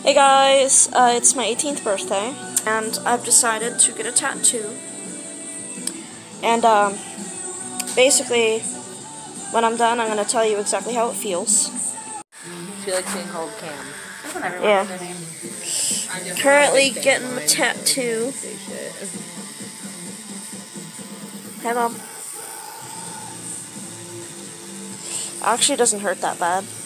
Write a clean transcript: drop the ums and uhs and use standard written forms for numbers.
Hey guys, it's my 18th birthday, and I've decided to get a tattoo. And, basically, when I'm done, I'm going to tell you exactly how it feels. She likes being called Cam. Yeah. Currently getting the tattoo. Hey, Mom. Actually, it doesn't hurt that bad.